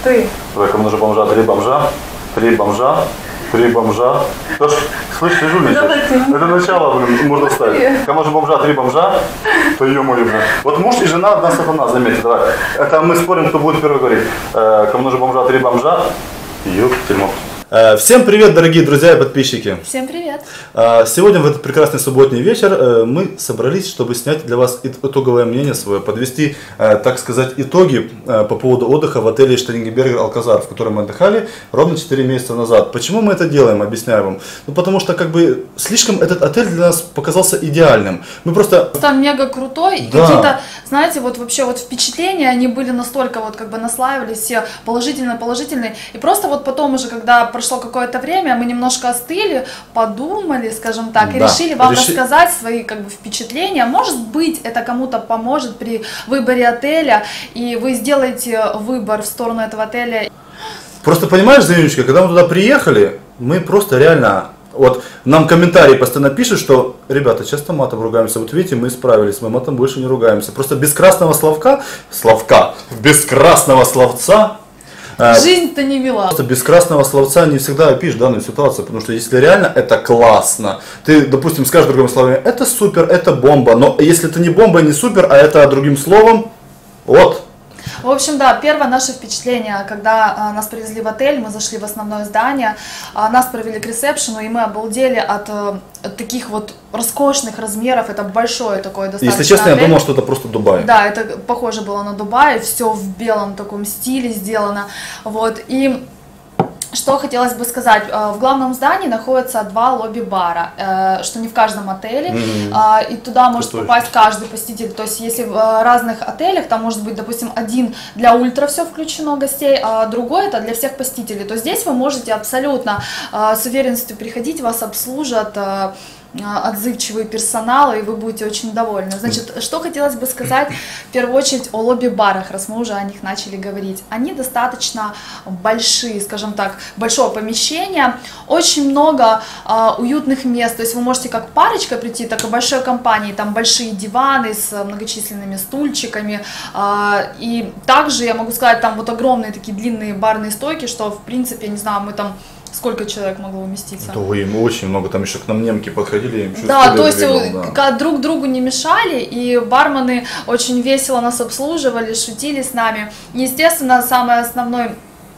Ты. Давай, кому нужно бомжа? Три бомжа. Три бомжа. Три бомжа. Слышь, ты жульничаешь? Это начало, блин, можно вставить. Кому же бомжа? Три бомжа. То ё-моё, блин. Вот муж и жена одна сатана, заметьте, давай. Это мы спорим, кто будет первый говорить. Кому нужно бомжа? Три бомжа. Ёптельмо. Всем привет, дорогие друзья и подписчики! Всем привет! Сегодня, в этот прекрасный субботний вечер, мы собрались, чтобы снять для вас итоговое мнение свое, подвести, так сказать, итоги по поводу отдыха в отеле Штерингенбергер Алказар, в котором мы отдыхали ровно 4 месяца назад. Почему мы это делаем, объясняю вам. Ну, потому что, как бы, слишком этот отель для нас показался идеальным. Мы просто... Там мега крутой, и какие-то, знаете, вот вообще вот впечатления, они были настолько вот как бы наслаивались, все положительные, и просто вот потом уже, когда прошло какое-то время, мы немножко остыли, подумали, скажем так, и решили вам рассказать свои как бы впечатления. Может быть, это кому-то поможет при выборе отеля, и вы сделаете выбор в сторону этого отеля. Просто понимаешь, Занючка, когда мы туда приехали, мы просто реально... Вот нам комментарии постоянно пишут, что ребята, часто матом ругаемся. Вот видите, мы исправились, мы матом больше не ругаемся. Просто без красного без красного словца. Жизнь-то не вела. Просто без красного словца не всегда опишешь данную ситуацию, потому что если реально это классно, ты, допустим, скажешь другими словами, это супер, это бомба, но если это не бомба, не супер, а это другим словом, вот. В общем, да, первое наше впечатление, когда нас привезли в отель, мы зашли в основное здание, нас провели к ресепшену, и мы обалдели от таких вот роскошных размеров, это большой такой достаточно Если честно, отель. я думал, что это просто Дубай. Да, это похоже было на Дубай, все в белом таком стиле сделано, вот, и... Что хотелось бы сказать, в главном здании находятся 2 лобби-бара, что не в каждом отеле, и туда может попасть каждый посетитель, то есть если в разных отелях, там может быть, допустим, один для ультра все включено гостей, а другой это для всех посетителей, то здесь вы можете абсолютно с уверенностью приходить, вас обслужат отзывчивый персонал, и вы будете очень довольны. Значит, что хотелось бы сказать в первую очередь о лобби-барах, раз мы уже о них начали говорить. Они достаточно большие, скажем так, большое помещение, очень много уютных мест, то есть вы можете как парочка прийти, так и большой компанией, там большие диваны с многочисленными стульчиками, и также я могу сказать, там вот огромные такие длинные барные стойки, что в принципе, не знаю, мы там сколько человек могло уместиться? Да, им очень много, там еще к нам немки подходили. Им да, то есть друг другу не мешали, и бармены очень весело нас обслуживали, шутили с нами. Естественно, самый основной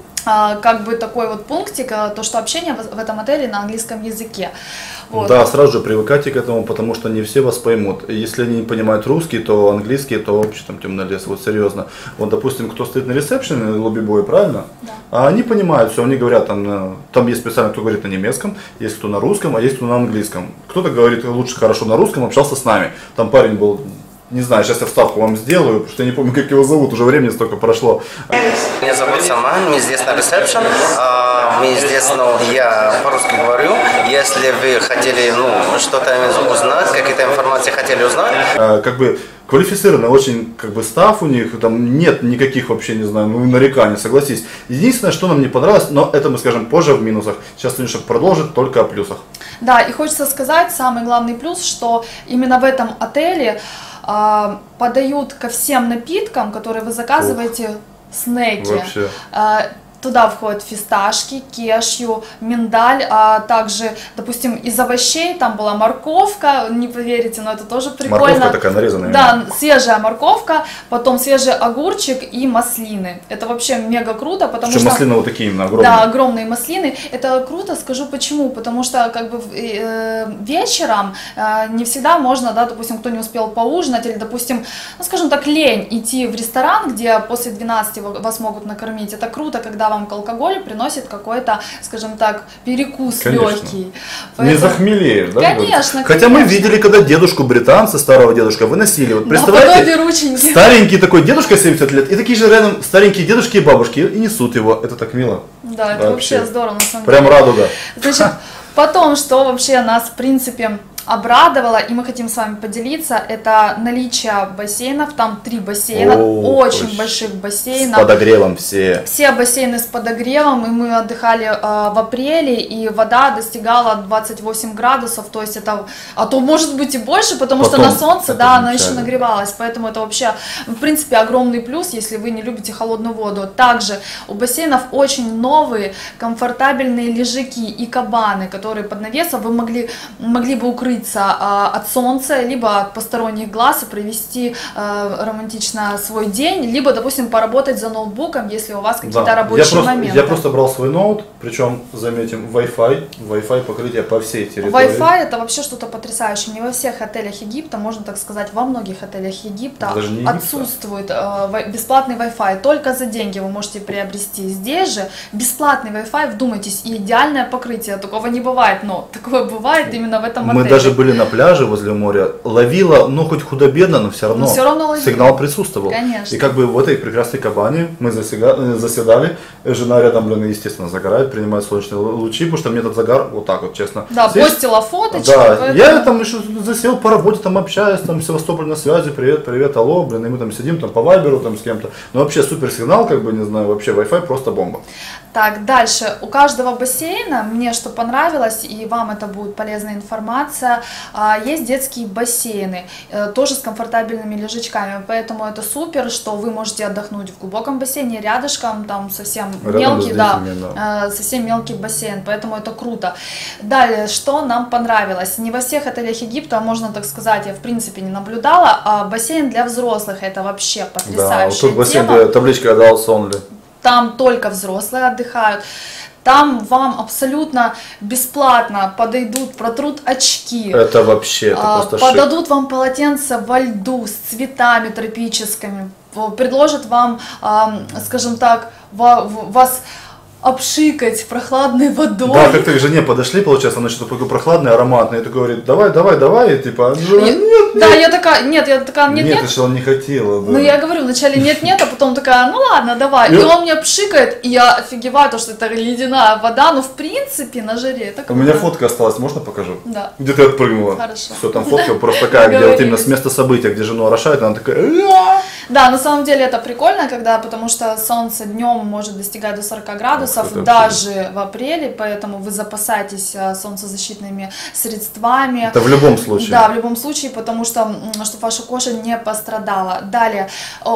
как бы такой вот пунктик, то, что общение в этом отеле на английском языке. Вот. Да, сразу же привыкайте к этому, потому что не все вас поймут. Если они не понимают русский, то английский, то вообще там темный лес, вот серьезно. Вот, допустим, кто стоит на ресепшене, лобби-бой, правильно? Да. А они понимают все, они говорят, там есть специально, кто говорит на немецком, есть кто на русском, а есть кто на английском. Кто-то говорит лучше хорошо на русском, общался с нами. Там парень был... Не знаю, сейчас я вставку вам сделаю, потому что я не помню, как его зовут, уже времени столько прошло. Меня зовут Салман, мы здесь на ресепшн, мы здесь, я по-русски говорю, если вы хотели, что-то узнать, какие-то информации хотели узнать. Как бы квалифицированный очень как бы стаф у них, там нет никаких вообще, не знаю, нареканий, согласись. Единственное, что нам не понравилось, но это мы скажем позже в минусах. Сейчас Танюша продолжит только о плюсах. Да, и хочется сказать, самый главный плюс, что именно в этом отеле подают ко всем напиткам, которые вы заказываете, снеки. Вообще. Туда входят фисташки, кешью, миндаль, а также, допустим, из овощей там была морковка, не поверите, но это тоже прикольно. Морковка такая нарезанная. Да, свежая морковка, потом свежий огурчик и маслины. Это вообще мега круто, потому что... маслины вот такие именно огромные. Да, огромные маслины. Это круто, скажу почему, потому что как бы вечером не всегда можно, да, допустим, кто не успел поужинать, или, допустим, скажем так, лень идти в ресторан, где после 12 вас могут накормить. Это круто, когда вам к алкоголю приносит какой-то, скажем так, перекус легкий. Поэтому... Не захмелеешь, да? Конечно. Хотя мы видели, когда дедушку британца, старого дедушка, выносили. Вот представляете, старенький такой дедушка 70 лет, и такие же рядом старенькие дедушки и бабушки, и несут его. Это так мило. Да, это вообще здорово, на самом деле. Прям радуга. Значит, потом, что вообще нас, в принципе, обрадовало, и мы хотим с вами поделиться, это наличие бассейнов, там 3 бассейна, очень больших бассейнов. С подогревом все. Все бассейны с подогревом, и мы отдыхали в апреле, и вода достигала 28 градусов, то есть это, а то может быть и больше, потому что на солнце, да, она еще нагревалась, поэтому это вообще, в принципе, огромный плюс, если вы не любите холодную воду. Также у бассейнов очень новые, комфортабельные лежаки и кабаны, которые под навесом вы могли бы укрыться от солнца, либо от посторонних глаз и провести романтично свой день, либо, допустим, поработать за ноутбуком, если у вас какие-то рабочие моменты. Я просто брал свой ноут, причем, заметим, Wi-Fi покрытие по всей территории. Wi-Fi это вообще что-то потрясающее. Не во всех отелях Египта, можно так сказать, во многих отелях Египта отсутствует бесплатный Wi-Fi. Только за деньги вы можете приобрести. Здесь же бесплатный Wi-Fi, вдумайтесь, и идеальное покрытие. Такого не бывает, но такое бывает именно в этом отеле. Мы даже были на пляже возле моря, ловила, ну хоть худо-бедно, но все равно сигнал присутствовал. Конечно. И как бы в этой прекрасной кабане мы заседали, жена рядом, естественно, загорает, принимает солнечные лучи, потому что мне этот загар, вот так вот, честно. Да, здесь, постила фоточки. Да, поэтому... я там еще засел по работе, там общаюсь, там Севастополь на связи, привет, алло, блин, и мы там сидим, там по вайберу, там с кем-то. Ну вообще супер сигнал, как бы, не знаю, вообще Wi-Fi просто бомба. Так, дальше, у каждого бассейна, мне что понравилось, и вам это будет полезная информация, есть детские бассейны, тоже с комфортабельными лежачками, поэтому это супер, что вы можете отдохнуть в глубоком бассейне, рядышком, там совсем мелкий, совсем мелкий бассейн, поэтому это круто. Далее, что нам понравилось, не во всех отелях Египта, можно так сказать, я в принципе не наблюдала, а бассейн для взрослых, это вообще потрясающая вот тут бассейн, тема. табличка adults only. Там только взрослые отдыхают. Там вам абсолютно бесплатно подойдут, протрут очки. Это вообще, это просто подадут вам полотенце во льду с цветами тропическими. Предложат вам, скажем так, вас обшикать прохладной водой. Да, как-то к жене подошли, получается, она что-то такое прохладное, ароматное, и такой говорит, давай, и типа, я такая, нет, ты что, он не хотела, да. Ну, я говорю, вначале нет, а потом такая, ну ладно, давай. И он меня пшикает, и я офигеваю, то, что это ледяная вода, но в принципе на жаре это круто. У меня фотка осталась, можно покажу? Да. Где ты отпрыгнула? Хорошо. Все, там фотка просто такая, где вот именно с места события, где жену орошает, она такая... Да, на самом деле это прикольно, потому что солнце днем может достигать до 40 градусов, даже в апреле, поэтому вы запасаетесь солнцезащитными средствами. Это в любом случае. Да, в любом случае, потому что, чтобы ваша кожа не пострадала. Далее,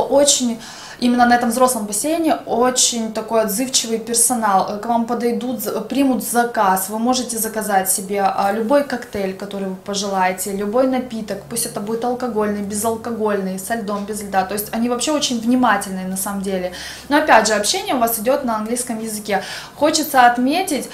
именно на этом взрослом бассейне очень такой отзывчивый персонал. К вам подойдут, примут заказ. Вы можете заказать себе любой коктейль, который вы пожелаете, любой напиток. Пусть это будет алкогольный, безалкогольный, со льдом, без льда. То есть они вообще очень внимательные на самом деле. Но опять же, общение у вас идет на английском языке. Хочется отметить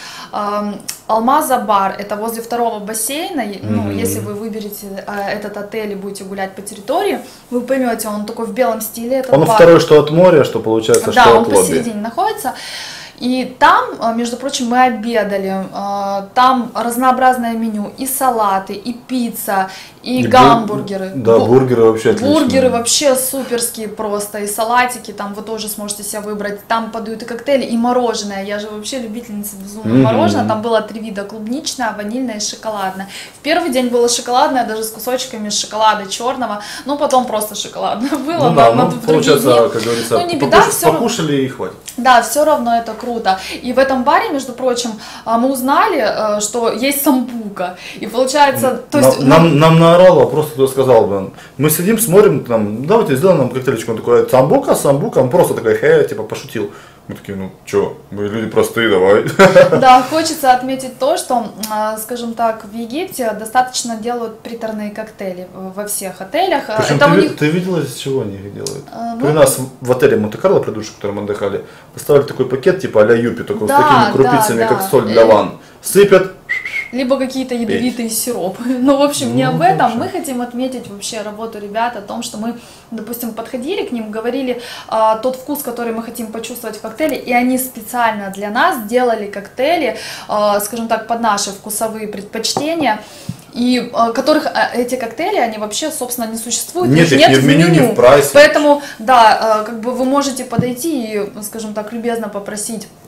Алмаза бар. Это возле второго бассейна. Ну, если вы выберете этот отель и будете гулять по территории, вы поймете, он такой в белом стиле. Он второй, что от моря, что получается, да, что от лобби. Да, он посередине находится. И там, между прочим, мы обедали, там разнообразное меню, и салаты, и пицца, и гамбургеры. Да, бургеры вообще отличные. Бургеры вообще суперские просто, и салатики, там вы тоже сможете себе выбрать. Там подают и коктейли, и мороженое. Я же вообще любительница безумного мороженого. Там было 3 вида: клубничное, ванильное и шоколадное. В первый день было шоколадное, даже с кусочками шоколада черного, но потом просто шоколадное было. Ну да, получается, как говорится, ну, не беда, покушали и хватит. Да, все равно это круто. И в этом баре, между прочим, мы узнали, что есть самбука. И получается, то есть... Нам наорало, просто кто сказал, блин, мы сидим, смотрим, там, давайте сделаем нам коктейльчик. Он такой, самбука, он просто такой, типа, пошутил. Мы такие, ну что, мы люди простые, давай. Да, хочется отметить то, что, скажем так, в Египте достаточно делают приторные коктейли во всех отелях. Причем ты видела, из чего они их делают? При нас в отеле Монте-Карло, предыдущем, в котором мы отдыхали, поставили такой пакет типа а-ля юпи, только с такими крупицами, как соль для ванн. Сыпят. Либо какие-то ядовитые сиропы. Ну, в общем, не об этом. Мы хотим отметить вообще работу ребят, о том, что мы, допустим, подходили к ним, говорили тот вкус, который мы хотим почувствовать в коктейле, и они специально для нас делали коктейли, скажем так, под наши вкусовые предпочтения. И которых эти коктейли, они вообще, собственно, не существуют. Нет, их ни в меню, ни в прайсе. Поэтому, да, как бы вы можете подойти и, скажем так, любезно попросить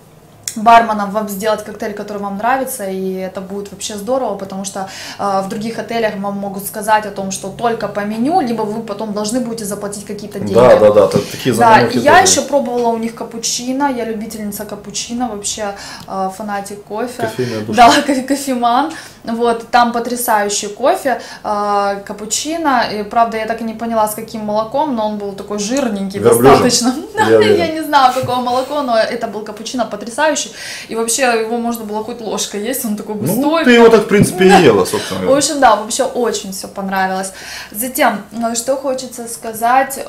барменам вам сделать коктейль, который вам нравится, и это будет вообще здорово, потому что в других отелях вам могут сказать о том, что только по меню, либо вы потом должны будете заплатить какие-то деньги. Да, такие заманухи. Да, я еще пробовала у них капучино, я любительница капучино, вообще фанатик кофе. Кофейная душа. Да, кофеман. Вот, там потрясающий кофе, капучино, и, правда, я так и не поняла, с каким молоком, но он был такой жирненький, достаточно. Я не знаю, какое молоко, но это был капучино потрясающий, и вообще его можно было хоть ложкой есть, он такой густой. Ну, ты его так, в принципе, и ела, собственно. В общем, да, вообще очень все понравилось. Затем, что хочется сказать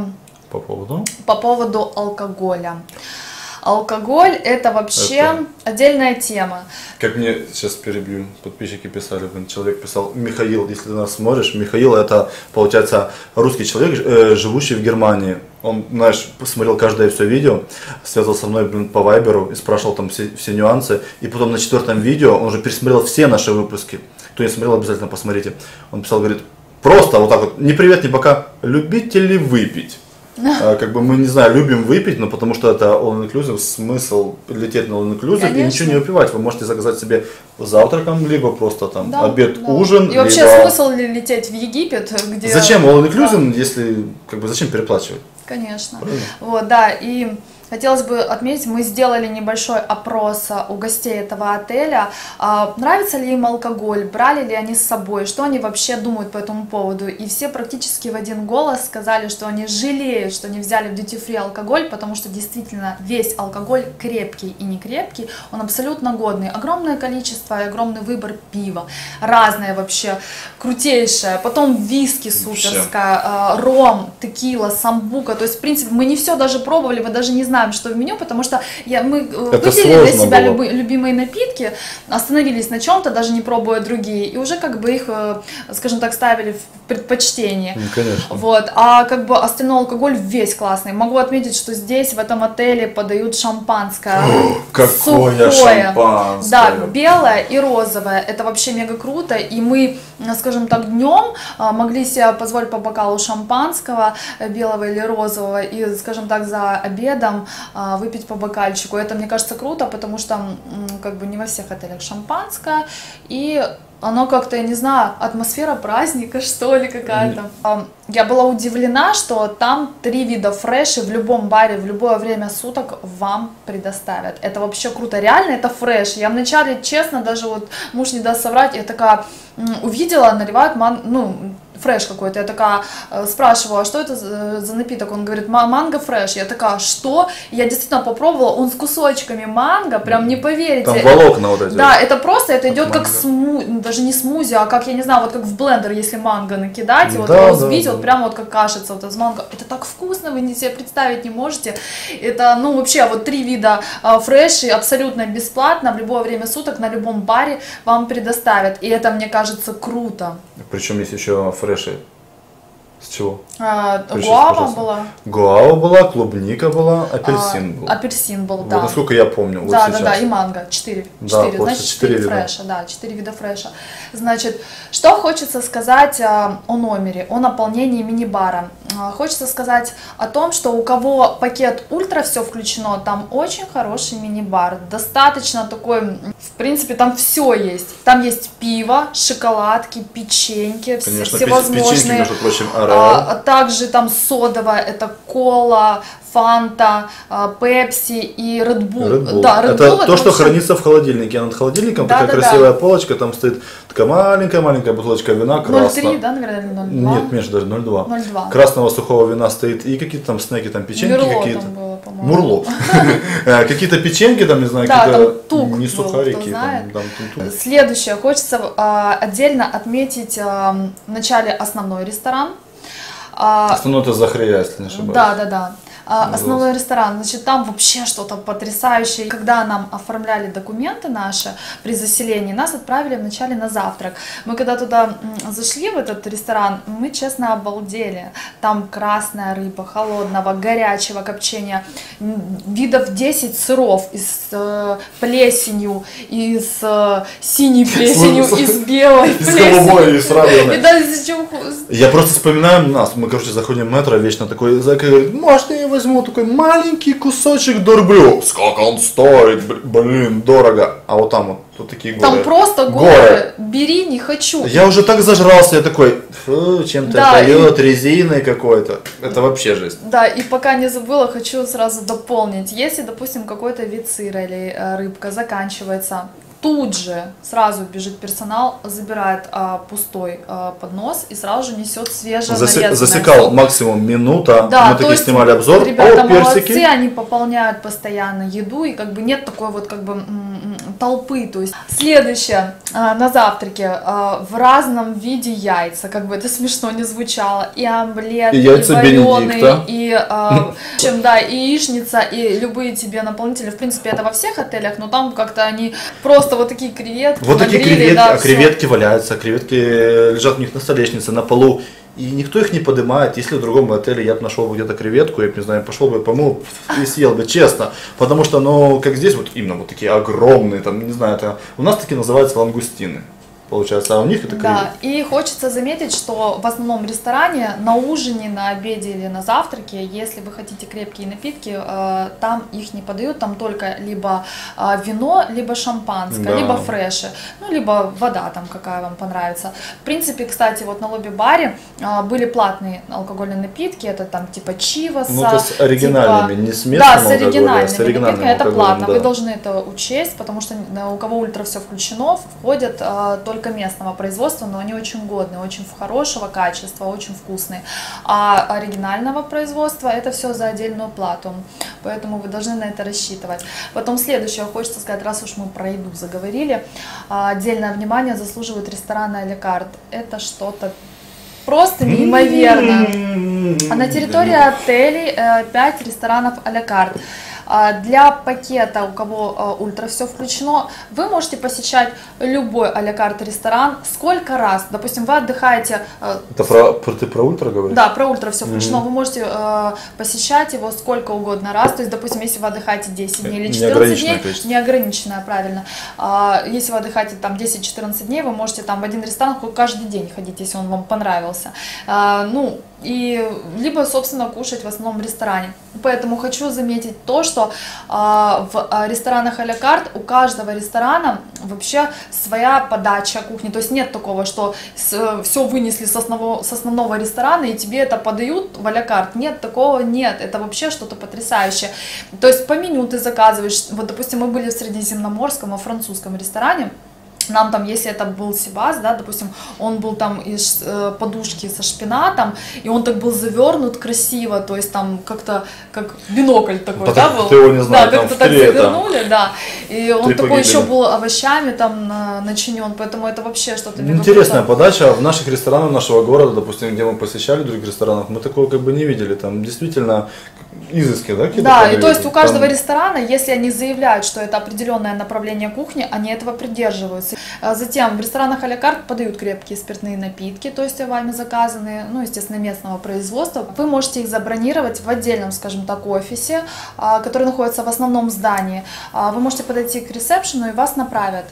по поводу алкоголя. Алкоголь – это вообще отдельная тема. Как мне сейчас перебью, подписчики писали, человек писал: Михаил, если ты нас смотришь, Михаил это, получается, русский человек, живущий в Германии. Он, знаешь, посмотрел каждое все видео, связывался со мной по вайберу и спрашивал там все нюансы. И потом на 4-м видео он уже пересмотрел все наши выпуски. Кто не смотрел, обязательно посмотрите. Он писал, говорит, просто вот так вот, ни привет, ни пока, любите ли выпить? Как бы мы, не знаю, любим выпить, но потому что это all-inclusive, смысл лететь на all-inclusive и ничего не выпивать. Вы можете заказать себе завтраком, либо просто там обед, ужин. И вообще смысл ли лететь в Египет, где... Зачем all-inclusive, если, как бы, зачем переплачивать? Конечно. Вот, да, и хотелось бы отметить, мы сделали небольшой опрос у гостей этого отеля, нравится ли им алкоголь, брали ли они с собой, что они вообще думают по этому поводу. И все практически в один голос сказали, что они жалеют, что не взяли в duty-free алкоголь, потому что действительно весь алкоголь, крепкий и не крепкий, он абсолютно годный. Огромное количество и огромный выбор пива, разное вообще, крутейшее. Потом виски суперская, ром, текила, самбука. То есть, в принципе, мы не все даже пробовали, мы даже не знаем, что в меню, потому что мы выделили для себя любимые напитки, остановились на чем-то, даже не пробуя другие, и уже как бы их, скажем так, ставили в предпочтение. Конечно. Вот. А как бы остальной алкоголь весь классный. Могу отметить, что здесь, в этом отеле, подают шампанское. Какое шампанское! Да, белое и розовое. Это вообще мега круто. И мы, скажем так, днем могли себе позволить по бокалу шампанского, белого или розового, и, скажем так, за обедом выпить по бокальчику. Это, мне кажется, круто, потому что как бы не во всех отелях шампанское, и оно как-то, я не знаю, атмосфера праздника, что ли, какая-то. Я была удивлена, что там 3 вида фреши в любом баре, в любое время суток вам предоставят. Это вообще круто, реально это фреш. Я вначале, честно, даже вот муж не даст соврать, я такая увидела, наливают фреш какой-то, я такая спрашивала, а что это за напиток, он говорит, манго фреш, я такая, что? Я действительно попробовала, он с кусочками манго, прям не поверите. Там волокна вот эти. Да, это просто, это идет как даже не смузи, а как, я не знаю, вот как в блендер, если манго накидать, и вот его взбить, вот прям вот как кашица вот из манго, это так вкусно, вы себе представить не можете, это, вообще, вот 3 вида фреши абсолютно бесплатно, в любое время суток, на любом баре вам предоставят, и это, мне кажется, круто. Причем есть еще фреши. С чего? Гуава была. Гуава была, клубника была, апельсин был. Апельсин был, да. Вот, насколько я помню. Да, вот да, и манго. 4. Да, 4, значит, 4 фреша. Да, 4 вида фреша. Значит, что хочется сказать о номере, о наполнении мини-бара. Хочется сказать о том, что у кого пакет ультра все включено, там очень хороший мини-бар. Достаточно такой, в принципе, там все есть. Там есть пиво, шоколадки, печеньки, конечно, всевозможные. Печеньки, между прочим, а также там содовая, это кола, фанта, пепси и Red Bull. Да, Red Bull это то, что вообще... хранится в холодильнике. А над холодильником такая красивая полочка, там стоит такая маленькая бутылочка вина красного. 0,3, да, наверное, 0,2? Нет, меньше даже, 0,2. 0,2. Красного сухого вина стоит и какие-то там снеки, там печеньки какие-то. Мурло. Какие-то печеньки, там, не знаю, какие-то не сухарики. Следующее, хочется отдельно отметить в начале основной ресторан. Основной это Захрия, если не ошибаюсь. Да. Основной ресторан, значит, там вообще что-то потрясающее. Когда нам оформляли документы наши при заселении, нас отправили вначале на завтрак. Мы когда туда зашли, в этот ресторан, мы честно обалдели. Там красная рыба, холодного, горячего копчения, видов 10 сыров из плесенью, из синей плесенью, из белой плесенью. Из голубой, и с радугой. Я просто вспоминаю нас, мы, короче, заходим в метро, вечно такой, Зайка говорит, может, не возьму такой маленький кусочек дорблю. Сколько он стоит, блин, дорого. А вот там вот такие горы. Там просто горы. Бери, не хочу. Я уже так зажрался, я такой, фу, чем-то поет, резиной какой-то. Это вообще жесть. Да, и пока не забыла, хочу сразу дополнить. Если, допустим, какой-то вид сыра или рыбка заканчивается, тут же сразу бежит персонал, забирает пустой поднос и сразу же несет свежее. Засекал максимум минута, да, мы такие снимали обзор. Ребята молодцы, они пополняют постоянно еду, и как бы нет такой вот как бы толпы. То есть следующее на завтраке в разном виде яйца, как бы это смешно не звучало, и омлет, и вареный, и да, и яичница, и любые тебе наполнители. В принципе, это во всех отелях, но там как-то они просто вот такие креветки. Вот такие креветки, да, креветки валяются, креветки лежат у них на столешнице, на полу. И никто их не поднимает. Если в другом отеле я бы нашел бы где-то креветку, я бы, не знаю, пошел бы, помыл и съел бы, честно. Потому что, ну, как здесь, вот именно вот такие огромные, там, не знаю, это у нас такие называются лангустины. Получается, а у них это креветки. Да, и хочется заметить, что в основном ресторане на ужине, на обеде или на завтраке, если вы хотите крепкие напитки, там их не подают, там только либо вино, либо шампанское, да, либо фреши, ну, либо вода там, какая вам понравится. В принципе, кстати, вот на лобби-баре были платные алкогольные напитки, это там типа чиваса. Ну, то есть оригинальными, типа, не с местным алкоголем, да, с оригинальными напитками, это платно, да. Вы должны это учесть, потому что у кого ультра все включено, входят только местного производства, но они очень годные, очень хорошего качества, очень вкусные. А оригинального производства это все за отдельную плату, поэтому вы должны на это рассчитывать. Потом следующее, хочется сказать, раз уж мы про еду заговорили, отдельное внимание заслуживают рестораны а-ля карт. Это что-то просто неимоверно. На территории отелей 5 ресторанов а-ля карт. Для пакета, у кого ультра все включено, вы можете посещать любой а-ля карт ресторан сколько раз. Допустим, вы отдыхаете... Это ты про ультра говоришь? Да, про ультра все включено. Вы можете посещать его сколько угодно раз. То есть, допустим, если вы отдыхаете 10 дней или 14 дней, неограниченное, правильно. Если вы отдыхаете там 10-14 дней, вы можете там в один ресторан каждый день ходить, если он вам понравился. Ну, и либо, собственно, кушать в основном в ресторане. Поэтому хочу заметить то, что в ресторанах а-ля карт у каждого ресторана вообще своя подача кухни. То есть нет такого, что все вынесли с основного ресторана и тебе это подают в а-ля карт. Нет, такого нет. Это вообще что-то потрясающее. То есть по меню ты заказываешь. Вот, допустим, мы были в Средиземноморском, во французском ресторане. Нам там, если это был сибас, да, допустим, он был там из подушки со шпинатом, и он так был завернут красиво, то есть там как-то, как бинокль такой, да, был? Ты его не знаешь, да, как-то так завернули, да, и он такой погибели. еще был овощами там начинен, поэтому это вообще что-то... Интересная подача. В наших ресторанах нашего города, допустим, где мы посещали в других ресторанах, мы такого как бы не видели, там действительно изыски, да, какие-то? Да, и то есть у каждого ресторана, если они заявляют, что это определенное направление кухни, они этого придерживаются. Затем в ресторанах а-ля карт подают крепкие спиртные напитки, то есть вами заказанные, ну, естественно, местного производства. Вы можете их забронировать в отдельном, скажем так, офисе, который находится в основном здании. Вы можете подойти к ресепшену и вас направят.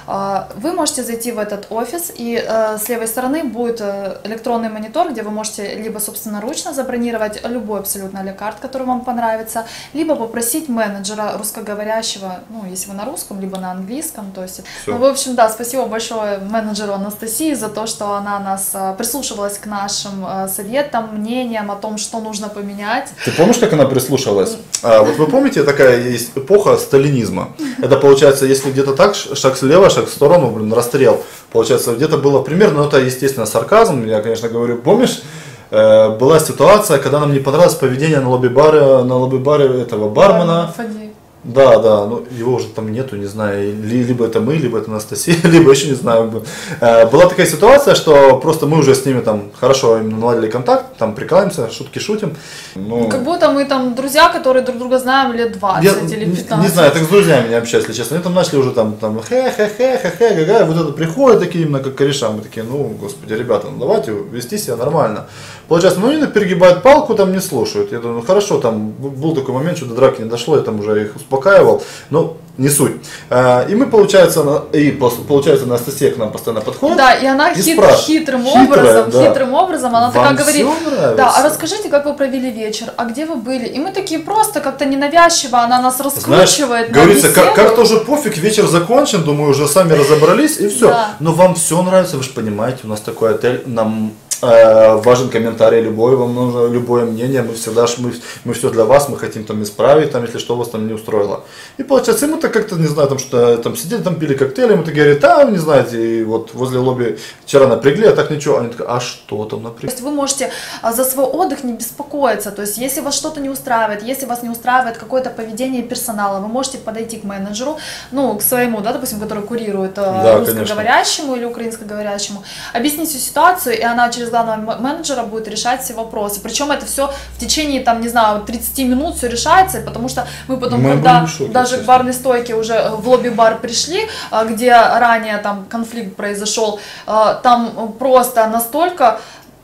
Вы можете зайти в этот офис, и с левой стороны будет электронный монитор, где вы можете либо собственноручно забронировать любой абсолютно а-ля карт, который вам понравится, либо попросить менеджера русскоговорящего, ну, если вы на русском, либо на английском, то есть, ну, в общем, да, спасибо большое менеджеру Анастасии за то, что она нас прислушивалась к нашим советам, мнениям о том, что нужно поменять. Ты помнишь, как она прислушивалась? Вот вы помните, такая есть эпоха сталинизма. Это получается, если где-то так, шаг слева, шаг в сторону, блин, расстрел. Получается, где-то было примерно, ну это, естественно, сарказм, я, конечно, говорю, помнишь? Была ситуация, когда нам не понравилось поведение на лобби-баре этого бармена. Да, ну его уже там нету, не знаю, либо это мы, либо это Анастасия, либо еще не знаю. Была такая ситуация, что просто мы уже с ними там хорошо наладили контакт, там прикалываемся, шутки шутим. Но... Как будто мы там друзья, которые друг друга знаем лет 20 или 15. Не знаю, так с друзьями не общаюсь, если честно. Они там начали уже там хе-хе-хе-хе-хе, вот это приходят такие именно как кореша, мы такие, ну, господи, ребята, ну давайте вести себя нормально. Получается, ну они перегибают палку, там не слушают. Я думаю, ну хорошо, там был такой момент, что до драки не дошло, я там уже их успокаивал. Но не суть. И мы, получается, Анастасия к нам постоянно подходит. Да, и она хитрым образом, она такая говорит, да, а расскажите, как вы провели вечер, а где вы были? И мы такие просто как-то ненавязчиво, она нас раскручивает. Знаешь, говорится, как-то уже пофиг, вечер закончен, думаю, уже сами разобрались и все. Да. Но вам все нравится, вы же понимаете, у нас такой отель, нам важен комментарий любой, вам нужно любое мнение, мы все для вас, мы хотим там исправить, там, если что вас там не устроило. И получается, мы-то как-то, не знаю, там что там сидели, там пили коктейли, мы-то говорили, не знаете, и вот возле лобби вчера напрягли, а так ничего. Они такие, а что там напрягли? То есть вы можете за свой отдых не беспокоиться, то есть если вас что-то не устраивает, если вас не устраивает какое-то поведение персонала, вы можете подойти к менеджеру, к своему, да, допустим, который курирует русскоговорящему или украинскоговорящему, объяснить всю ситуацию, и она через главного менеджера будет решать все вопросы. Причем это все в течение, 30 минут все решается, потому что мы потом, когда даже к барной стойке уже в лобби-бар пришли, где ранее там конфликт произошел, там просто настолько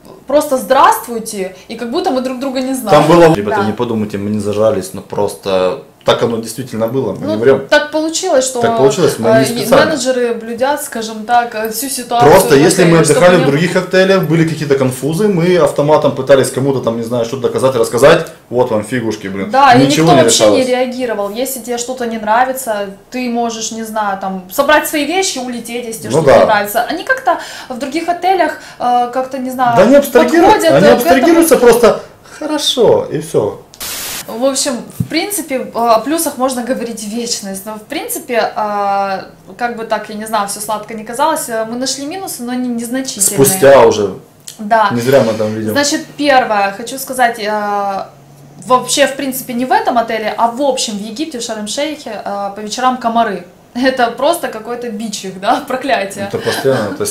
здравствуйте, и как будто мы друг друга не знаем. Там было, ребята, не подумайте, мы не зажались, но просто так оно действительно было, мы не врем. Так получилось, что мы не специально. Менеджеры блюдят, скажем так, всю ситуацию. Просто если мы отдыхали в других отелях, были какие-то конфузы, мы автоматом пытались кому-то там, не знаю, что-то доказать, рассказать, вот вам фигушки, Да, и ничего никто не вообще решалось. не реагировал. Если тебе что-то не нравится, ты можешь, не знаю, там, собрать свои вещи, улететь, если тебе что-то не нравится. Они как-то в других отелях, как-то, не знаю, они абстрагируются просто хорошо, и все. В общем, в принципе, о плюсах можно говорить вечность, но в принципе, как бы так, я не знаю, все сладко не казалось, мы нашли минусы, но они незначительные. Спустя уже. Да. Не зря мы там видим. Значит, первое, хочу сказать, вообще, в принципе, не в этом отеле, а в общем в Египте, в Шарм-Шейхе, по вечерам комары. Это просто какой-то бич их, да, проклятие. Это постоянно, это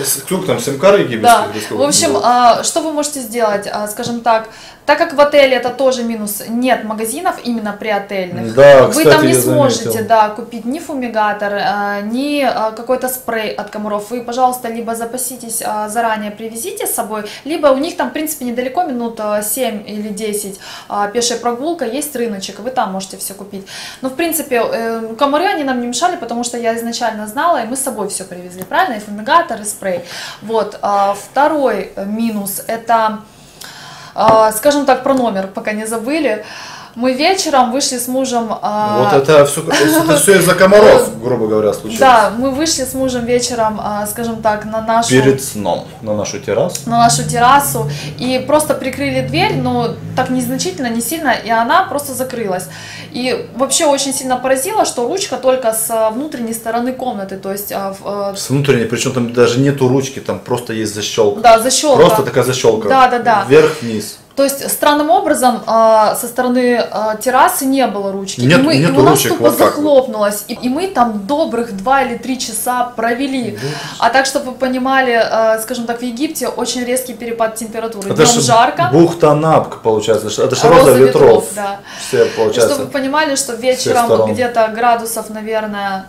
7 кар египетских. Да, в общем, что вы можете сделать, скажем так как в отеле это тоже минус, нет магазинов именно приотельных, да, вы кстати, там не сможете купить ни фумигатор, ни какой-то спрей от комаров, вы, пожалуйста, либо запаситесь заранее, привезите с собой, либо у них там, в принципе, недалеко, минут 7 или 10 пешая прогулка, есть рыночек, вы там можете все купить. Но, в принципе, комары, они нам не мешали, потому что я изначально знала, и мы с собой все привезли, правильно, и фумигатор, и спрей. Вот, второй минус, это... Скажем так, про номер, пока не забыли. Мы вечером вышли с мужем... Вот это все из-за комаров, грубо говоря, случилось. Да, мы вышли с мужем вечером, скажем так, на нашу... Перед сном, на нашу террасу. На нашу террасу. И просто прикрыли дверь, но так незначительно, не сильно, и она просто закрылась. И вообще очень сильно поразило, что ручка только с внутренней стороны комнаты, то есть... С внутренней, причем там даже нету ручки, там просто есть защелка. Да, защелка. Просто такая защелка. Да. Вверх-вниз. То есть странным образом со стороны террасы не было ручки. Нету и у нас ручек, тупо вот захлопнулось. И мы там добрых 2 или 3 часа провели. А так, чтобы вы понимали, скажем так, в Египте очень резкий перепад температуры. Это днем жарко. Бухта-Напк, получается. Это же роза ветров. Да. Все, получается. Чтобы вы понимали, что вечером где-то градусов, наверное,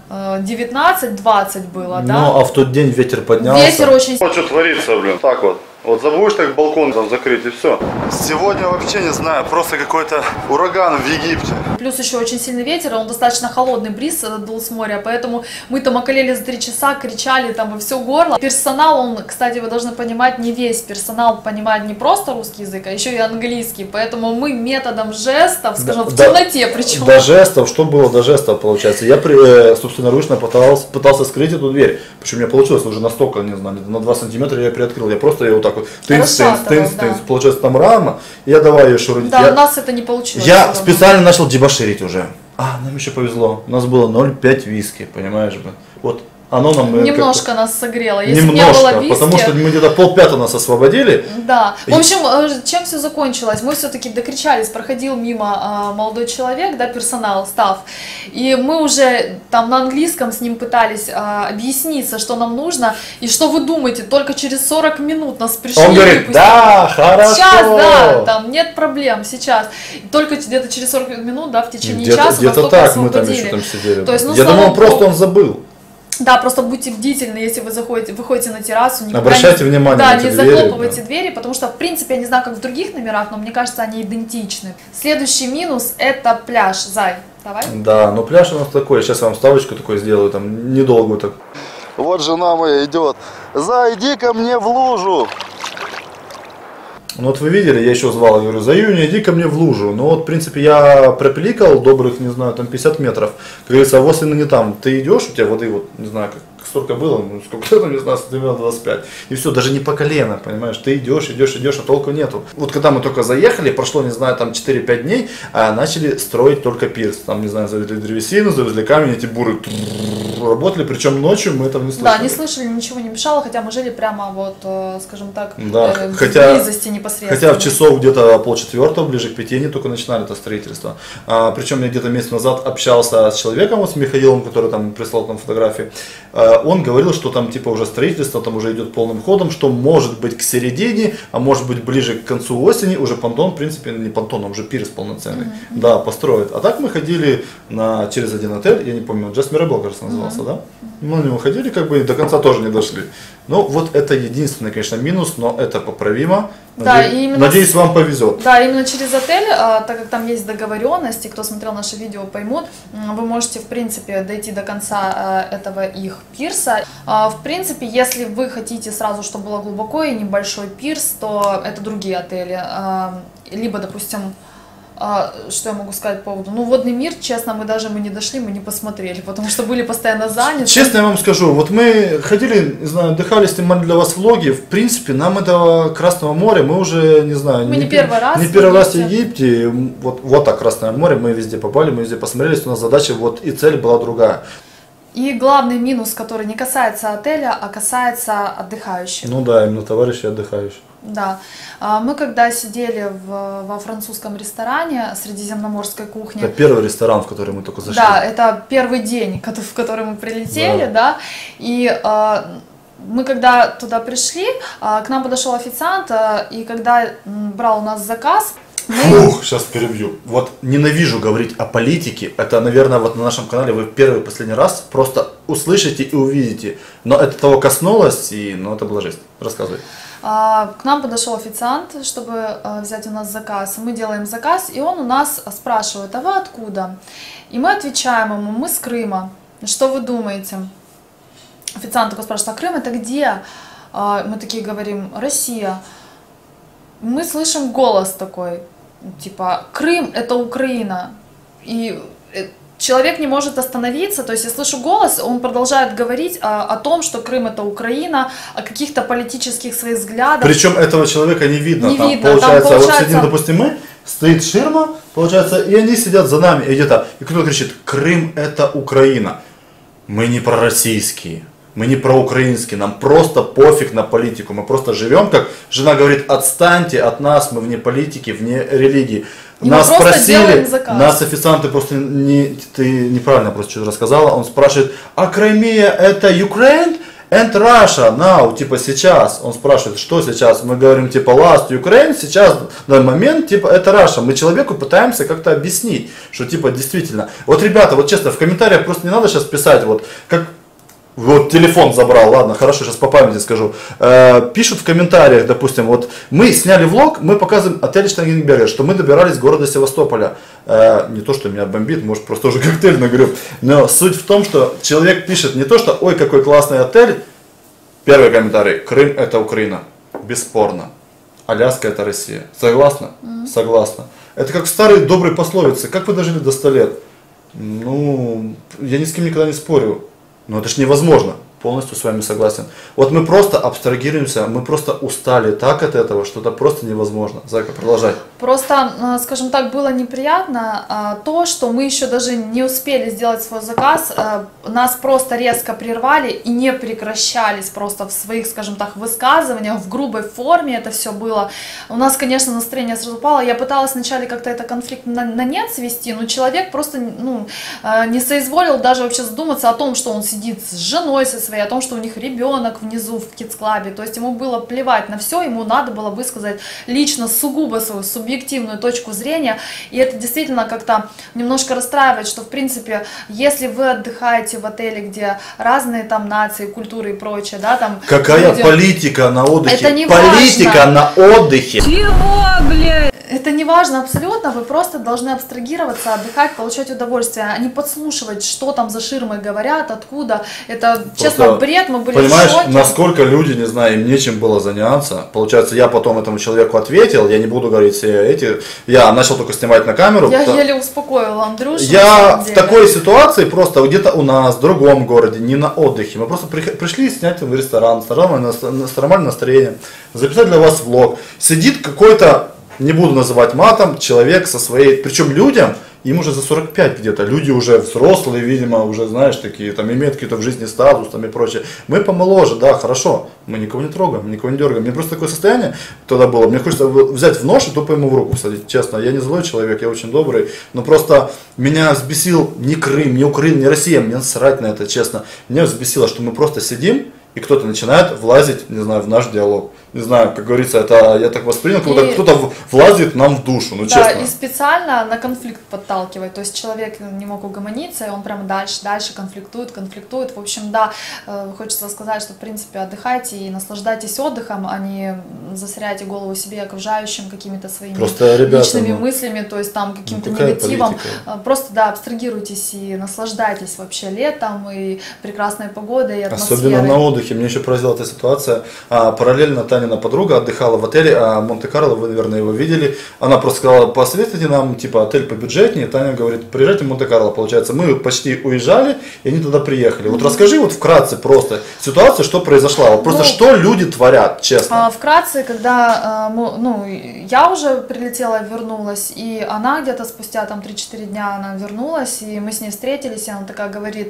19-20 было. Ну, да? а в тот день ветер поднялся. Ветер очень... Вот что творится, блин. Так вот. Вот забудешь так балкон там закрыть и все. Сегодня вообще не знаю, просто какой-то ураган в Египте. Плюс еще очень сильный ветер, он достаточно холодный бриз дул с моря, поэтому мы там околели за 3 часа, кричали там во все горло. Персонал, он, кстати, вы должны понимать, не весь персонал понимает не просто русский язык, а еще и английский, поэтому мы методом жестов, скажем, в темноте причем. До жестов, что было до жестов, получается? Я собственноручно пытался скрыть эту дверь, причем у меня получилось уже настолько, не знаю, на 2 сантиметра я приоткрыл, я просто ее вот так вот тынц, получается там рама, и я давай ее шурудить. Да, у нас это не получилось. Я специально начал дебоширить уже. Нам еще повезло, у нас было 0,5 виски, понимаешь, блин. Вот. Оно нам немножко нас согрело. Если немножко, не было виски, потому что мы где-то 4:30 нас освободили. Да. В общем, чем все закончилось? Мы все-таки докричались, проходил мимо молодой человек, да, персонал, стаф, и мы уже там на английском с ним пытались объясниться, что нам нужно, и что вы думаете, только через 40 минут нас пришли. Он говорит, выпустить. да, хорошо. Сейчас, да, там нет проблем, сейчас. И только где-то через 40 минут, да, в течение часа нас только так освободили. мы там еще там сидели. То есть, ну, я думал, просто он забыл. Да, просто будьте бдительны, если вы выходите на террасу. Обращайте внимание на эти эти двери. Да, не захлопывайте двери, двери, потому что, в принципе, я не знаю, как в других номерах, но мне кажется, они идентичны. Следующий минус – это пляж, Зай. Вставай. Да, но пляж у нас такой, сейчас я вам ставочку такой сделаю, там недолго так. Вот жена моя идет, зайди ко мне в лужу. Ну вот вы видели, я еще звал, говорю, Заюня, иди ко мне в лужу. Ну вот, в принципе, я пропиликал добрых, не знаю, там 50 метров. Как говорится, а вот если не там, ты идешь, у тебя воды, вот, не знаю, как столько было, ну, сколько там, не знаю, сантиметров 25. И все, даже не по колено, понимаешь, ты идешь, а толку нету. Вот когда мы только заехали, прошло, не знаю, там 4-5 дней, а начали строить только пирс. Там, не знаю, завезли древесину, завезли камень, эти буры работали, причем ночью мы этого не слышали. Да, не слышали, ничего не мешало, хотя мы жили прямо вот, скажем так, да, в близости непосредственно. Хотя в часов где-то 3:30, ближе к 5 они только начинали это строительство. Причем я где-то месяц назад общался с человеком, вот с Михаилом, который там прислал нам фотографии. Он говорил, что там типа уже строительство там уже идет полным ходом, что может быть к середине, а может быть ближе к концу осени уже понтон, в принципе, не понтон, а уже пирс полноценный, да, построят. А так мы ходили через один отель, я не помню, Just Mirabel, кажется, назывался, да? Мы на него ходили, как бы до конца тоже не дошли. Ну вот это единственный, конечно, минус, но это поправимо. Да, именно надеюсь, вам повезет. Да, именно через отель, так как там есть договоренности, кто смотрел наше видео, поймут, вы можете, в принципе, дойти до конца этого их пирса. В принципе, если вы хотите сразу, чтобы было глубоко и небольшой пирс, то это другие отели. Либо, допустим, что я могу сказать по поводу? Ну, водный мир, честно, мы не дошли, мы не посмотрели, потому что были постоянно заняты. Честно я вам скажу, вот мы ходили, не знаю, отдыхали, снимали для вас влоги, в принципе, нам этого Красного моря, мы уже, не знаю, мы не первый раз в Египте, вот так Красное море, мы везде попали, мы везде посмотрели, у нас задача вот и цель была другая. И главный минус, который не касается отеля, а касается отдыхающих. Ну да, именно товарищи отдыхающих. Да. Мы когда сидели во французском ресторане средиземноморской кухни. Это первый ресторан, в который мы только зашли. Да, это первый день, в который мы прилетели, да. И мы когда туда пришли, к нам подошел официант, и когда брал у нас заказ, Фух, сейчас перебью. Вот ненавижу говорить о политике. Это, наверное, вот на нашем канале вы первый и последний раз просто услышите и увидите. Но это того коснулось, и это была жесть. Рассказывай. К нам подошел официант, чтобы взять у нас заказ. Мы делаем заказ, и он у нас спрашивает, а вы откуда? И мы отвечаем ему, мы с Крыма. Что вы думаете? Официант такой спрашивает, а Крым это где? Мы такие говорим, Россия. Мы слышим голос такой, типа, Крым это Украина. И человек не может остановиться, то есть я слышу голос, он продолжает говорить о том, что Крым это Украина, о каких-то политических своих взглядах. Причем этого человека не видно. Не там, видно. Получается, вот сидим, допустим, мы, стоит ширма, получается, и они сидят за нами, и где-то, и кто-то кричит, Крым это Украина. Мы не пророссийские. Мы не проукраинские, нам просто пофиг на политику, мы просто живем, как жена говорит, отстаньте от нас, мы вне политики, вне религии. И нас спросили, нас официанты просто, ты неправильно просто что-то рассказала, он спрашивает, а Crimea это Ukraine and Russia now, типа сейчас, он спрашивает, что сейчас, мы говорим типа last Ukraine, сейчас, в данный момент, типа это Russia, мы человеку пытаемся как-то объяснить, что типа действительно, вот ребята, вот честно, в комментариях просто не надо сейчас писать, вот, как вот телефон забрал, ладно, хорошо, сейчас по памяти скажу. Пишут в комментариях, допустим, вот мы сняли влог, мы показываем отель Штангенбергер, что мы добирались с города Севастополя. Не то, что меня бомбит, может просто уже коктейль нагреб, но суть в том, что человек пишет не то, что ой, какой классный отель. Первый комментарий, Крым это Украина, бесспорно. Аляска это Россия. Согласна? Согласна. Это как в старой доброй пословице, как вы дожили до 100 лет? Ну, я ни с кем никогда не спорю. Но это ж невозможно. Полностью с вами согласен. Вот мы просто абстрагируемся, мы просто устали так от этого, что это просто невозможно. Зайка, продолжай. Просто, скажем так, было неприятно то, что мы еще даже не успели сделать свой заказ, нас просто резко прервали и не прекращались просто в своих, скажем так, высказываниях, в грубой форме это все было. У нас, конечно, настроение сразу упало. Я пыталась вначале как-то это конфликт на нет свести, но человек просто не соизволил даже вообще задуматься о том, что он сидит с женой со своей, о том, что у них ребенок внизу в кидс-клабе, то есть ему было плевать на все, ему надо было высказать лично сугубо свою субъективную точку зрения, и это действительно как-то немножко расстраивает, что в принципе, если вы отдыхаете в отеле, где разные там нации, культуры и прочее, да, там... Какая политика на отдыхе? Это не политика важно. на отдыхе. Чего, блядь? Это не важно абсолютно, вы просто должны абстрагироваться, отдыхать, получать удовольствие, а не подслушивать, что там за ширмой говорят, откуда. Это, честно, бред, мы были понимаешь, в шоке. насколько люди, не знаю, им нечем было заняться. Получается, я потом этому человеку ответил, я не буду говорить все эти, я начал только снимать на камеру. Я еле успокоила Андрюшу. Я в такой ситуации просто где-то у нас, в другом городе, не на отдыхе. Мы просто пришли снять в ресторан с нормальным настроением, записать для вас влог. Сидит какой-то, не буду называть матом, человек со своей, причем людям, им уже за 45 где-то, люди уже взрослые, видимо, уже, знаешь, такие, там, имеют какие-то в жизни статус, там, и прочее. Мы помоложе, да, хорошо, мы никого не трогаем, никого не дергаем. Мне просто такое состояние тогда было, мне хочется взять в нож и тупо ему в руку всадить, честно. Я не злой человек, я очень добрый, но просто меня взбесил не Крым, не Украина, не Россия, мне насрать на это, честно. Меня взбесило, что мы просто сидим, и кто-то начинает влазить, не знаю, в наш диалог. Не знаю, как говорится, это я так воспринял, как будто кто-то влазит нам в душу, ну да, честно. И специально на конфликт подталкивает, то есть человек не мог угомониться, и он прямо дальше конфликтует. В общем, да, хочется сказать, что в принципе отдыхайте и наслаждайтесь отдыхом, а не засоряйте голову себе и окружающим какими-то своими личными мыслями, то есть там каким-то негативом. Политика? Просто, да, абстрагируйтесь и наслаждайтесь вообще летом и прекрасной погодой, и атмосферой. Особенно на отдыхе. Меня еще поразила эта ситуация. Параллельно Танина подруга отдыхала в отеле Монте-Карло, вы, наверное, его видели. Она просто сказала, посоветуйте нам, типа, отель побюджетнее. Таня говорит, приезжайте в Монте-Карло. Получается, мы почти уезжали, и они туда приехали. Вот расскажи вот вкратце просто ситуацию, что произошла. Вот просто что люди творят, честно. Вкратце, когда я уже прилетела, вернулась, и она где-то спустя там 3-4 дня она вернулась, и мы с ней встретились, и она такая говорит: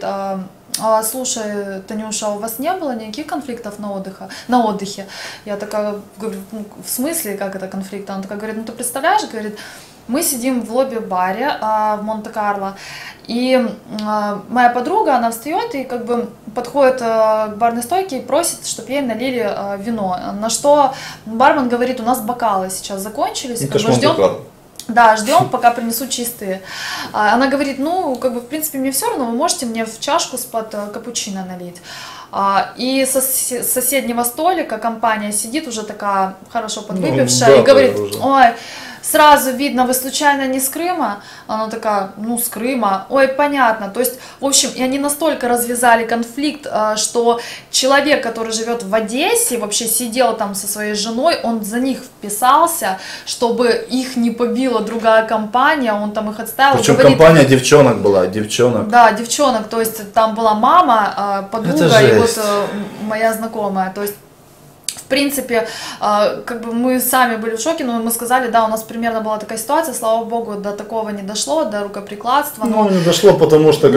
слушай, Танюша, у вас не было никаких конфликтов на отдыхе? Я такая говорю, в смысле, как это конфликт? Она такая говорит, ты представляешь, говорит, мы сидим в лобби-баре в Монте-Карло, и моя подруга, она встает и как бы подходит к барной стойке и просит, чтобы ей налили вино. На что бармен говорит, у нас бокалы сейчас закончились, как бы ждем. Да, ждем, пока принесут чистые. Она говорит, в принципе, мне все равно, вы можете мне в чашку с-под капучино налить. И со соседнего столика компания сидит уже такая хорошо подвыпившая и говорит, ой, сразу видно, вы случайно не с Крыма? Она такая, с Крыма. Ой, понятно. То есть, в общем, и они настолько развязали конфликт, что человек, который живет в Одессе, вообще сидел там со своей женой, он за них вписался, чтобы их не побила другая компания, он там их отставил. Причем компания девчонок была, девчонок. Да, девчонок, то есть там была мама, подруга и вот моя знакомая, то есть в принципе, как бы мы сами были в шоке, но мы сказали, да, у нас примерно была такая ситуация, слава богу, до такого не дошло, до рукоприкладства. Не дошло, потому что,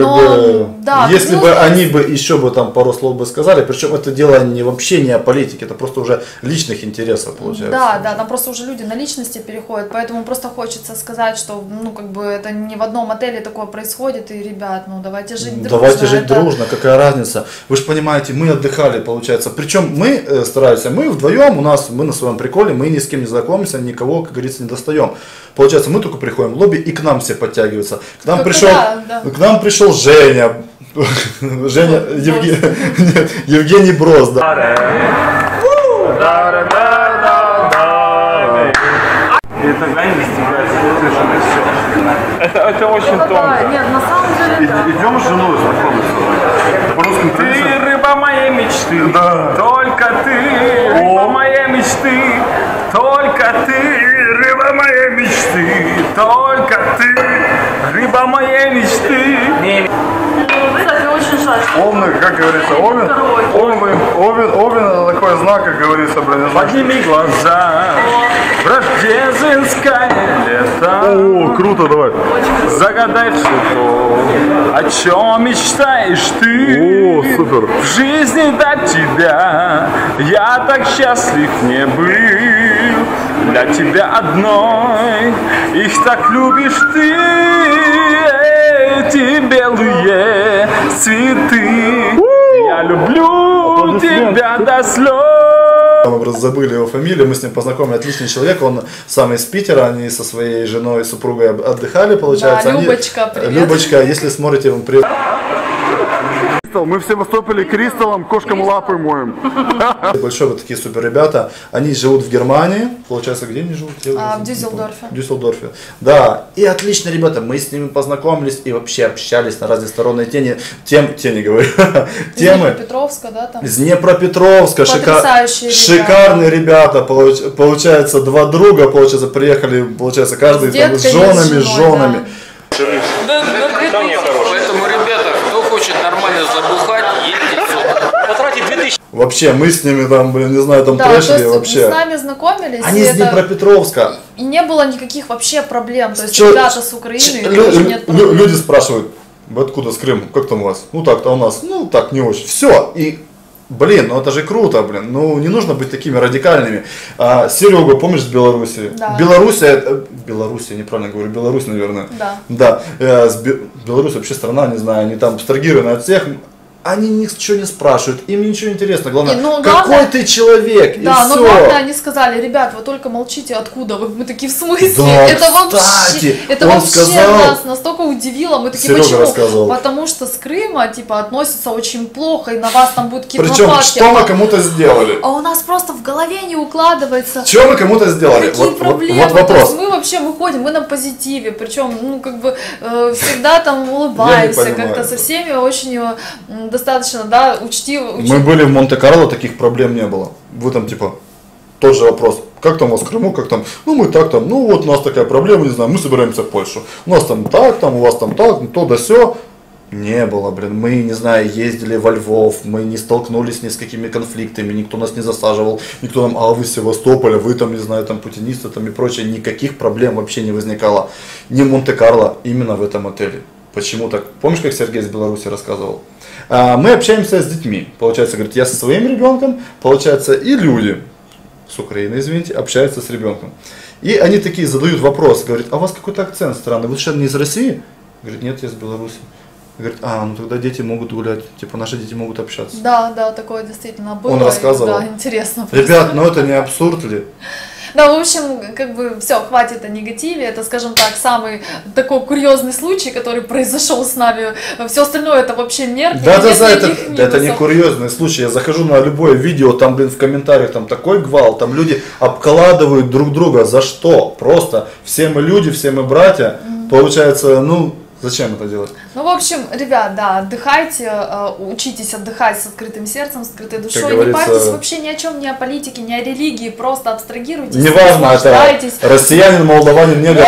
если бы они бы еще бы там пару слов бы сказали, причем это дело вообще не о политике, это просто уже личных интересов получается. Да, там просто уже люди на личности переходят, поэтому просто хочется сказать, что, это не в одном отеле такое происходит, и, ребят, давайте жить дружно. Давайте жить дружно, какая разница. Вы же понимаете, мы отдыхали, получается, причем мы стараемся, мы вдвоем, мы на своем приколе, мы ни с кем не знакомимся, никого, как говорится, не достаем. Получается, мы только приходим в лобби, и к нам все подтягиваются. К нам пришел Женя. Евгений Брос, да. И тогда не достигается, это очень тонко. Нет, на самом деле, идем с женой знакомиться. По-русски ты рыба моей мечты, да. Только ты рыба моей мечты, только ты рыба моей мечты, только ты рыба моей мечты. кстати, очень жаль. Овны, как говорится, овен это такой знак, как говорится, Подними глаза, рождественское лето. О, круто, давай. Загадай все то, о чем мечтаешь ты. О, супер. В жизни до тебя я так счастлив не был. Для тебя одной их так любишь ты. Эти белые цветы. Я люблю тебя до слез. Мы просто забыли его фамилию, мы с ним познакомились, отличный человек, он сам из Питера, они со своей женой, супругой отдыхали, получается. Да, Любочка, привет. Любочка, если смотрите, вам привет. Мы в Севастополе кристаллом кошкам лапы моем. Большое вот такие супер ребята. Они живут в Германии. Получается, где они живут? В Дюссельдорфе. В Дюссельдорфе. Да. И отлично, ребята. Мы с ними познакомились и вообще общались на разносторонние темы. Днепропетровска, да? Там? Из Днепропетровска. Шикарные ребята. Получается, два друга, получается, приехали, получается, каждый там, с женами. Да, поэтому, ребята, кто хочет нормально забухать, едьте сюда. Потратить 2000. Вообще, мы с ними там, блин, не знаю, там трэшили вообще. С нами знакомились. Они из Днепропетровска. И не было никаких вообще проблем. То есть ребята с Украины, тоже нет проблем. Люди спрашивают, вы откуда, с Крыма? Как там у вас? Ну так-то у нас, ну так не очень. Все. И блин, ну это же круто, блин. Ну не нужно быть такими радикальными. Серега, помнишь, с Беларуси? Да. Белоруссия, неправильно говорю, Беларусь, наверное. Да. Да. Беларусь вообще страна, не знаю, они там абстрагированы от всех. Они ничего не спрашивают, им ничего не интересно. Главное, какой ты человек, да, и но все. главное, они сказали, ребят, вы только молчите, откуда вы? Мы такие, в смысле? Да, это кстати, вообще сказал, нас настолько удивило. Мы такие, Серега почему? Рассказывал. Потому что с Крыма, типа, относятся очень плохо, и на вас там будут какие-то причем, нападки. что мы кому-то сделали? А у нас просто в голове не укладывается. Что мы кому-то сделали? Какие проблемы? Вот вопрос. То есть мы вообще выходим, мы на позитиве, причем, ну, как бы, всегда там улыбаемся, как-то со всеми очень достаточно, да, учтиво. Мы были в Монте-Карло, таких проблем не было. Вы там, типа, тот же вопрос. Как там у вас в Крыму, как там? Ну, мы так там, ну, вот у нас такая проблема, не знаю, мы собираемся в Польшу. У нас там так, там, у вас там так, то да сё. Не было, блин, мы, не знаю, ездили во Львов, мы не столкнулись ни с какими конфликтами, никто нас не засаживал, никто нам, вы из Севастополя, вы там, не знаю, там, путинисты там и прочее, никаких проблем вообще не возникало. Ни в Монте-Карло, именно в этом отеле. Почему так? Помнишь, как Сергей из Беларуси рассказывал? Мы общаемся с детьми, получается, говорит, я со своим ребенком, получается, и люди с Украины, извините, общаются с ребенком. И они такие задают вопрос, говорят, а у вас какой-то акцент странный, вы совершенно не из России? Говорит, нет, я из Беларуси. Говорит, ну тогда дети могут гулять, типа наши дети могут общаться. Да, да, такое действительно было. Он рассказывал. Да, интересно. Ребят, ну это не абсурд ли? Да, в общем, как бы все, хватит о негативе. Это, скажем так, самый такой курьезный случай, который произошел с нами. Все остальное это вообще мелкие. Да, это не курьезный случай. Я захожу на любое видео, там, блин, в комментариях там такой гвалт, там люди обкладывают друг друга. За что? Просто все мы люди, все мы братья. Получается, ну, зачем это делать? Ну, в общем, ребят, да, отдыхайте, учитесь отдыхать с открытым сердцем, с открытой душой. Не парьтесь вообще ни о чем, ни о политике, ни о религии, просто абстрагируйтесь. Неважно, это россиянин, молдаванин, негр,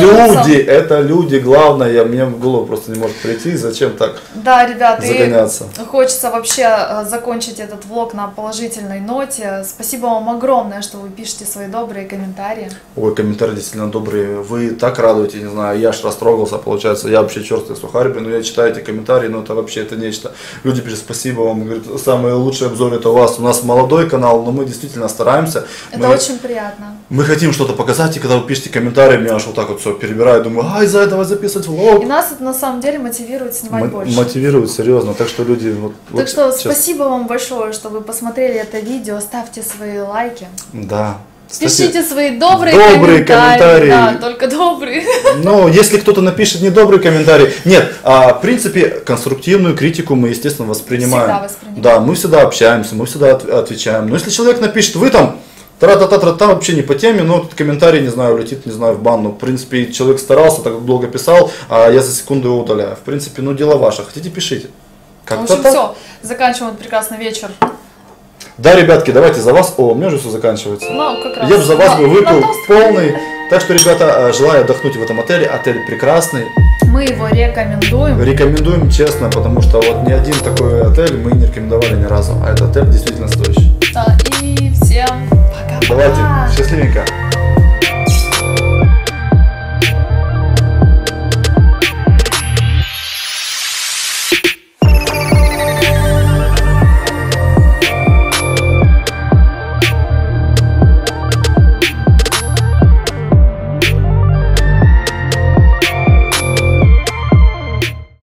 это люди, главное, мне в голову просто не может прийти, зачем так загоняться. И хочется вообще закончить этот влог на положительной ноте. Спасибо вам огромное, что вы пишете свои добрые комментарии. Ой, комментарии действительно добрые, вы так радуете, не знаю, я аж растрогался, получается, я вообще черствый сухарь, но я читаю эти комментарии, но это вообще это нечто. Люди пишут, спасибо вам, говорят, самый лучший обзор это у вас. У нас молодой канал, но мы действительно стараемся. Это очень приятно. Мы хотим что-то показать, и когда вы пишете комментарии, меня аж вот так вот все перебираю, думаю, из-за этого записывать влог. И нас это на самом деле мотивирует снимать больше. Мотивирует, серьезно, так что люди... Так что спасибо вам большое, что вы посмотрели это видео, ставьте свои лайки. Да. Пишите свои добрые комментарии. Да, только добрые. Но если кто-то напишет недобрый комментарий, нет, в принципе, конструктивную критику мы, естественно, воспринимаем. Всегда воспринимаем. Да, мы всегда общаемся, мы всегда отвечаем. Но если человек напишет, вы там, тра-та-та-та-та, вообще не по теме, но этот комментарий, не знаю, улетит, не знаю, в бан. Ну, в принципе, человек старался, так долго писал, а я за секунду его удаляю. В принципе, ну, дело ваше. Хотите, пишите. В общем, все, заканчиваем этот прекрасный вечер. Да, ребятки, давайте за вас. У меня уже все заканчивается. Ну, как раз. Я бы за вас выпил полный. Так что, ребята, желаю отдохнуть в этом отеле. Отель прекрасный. Мы его рекомендуем. Рекомендуем, честно, потому что вот ни один такой отель мы не рекомендовали ни разу. А этот отель действительно стоящий. И всем пока-пока. Давайте, счастливенько.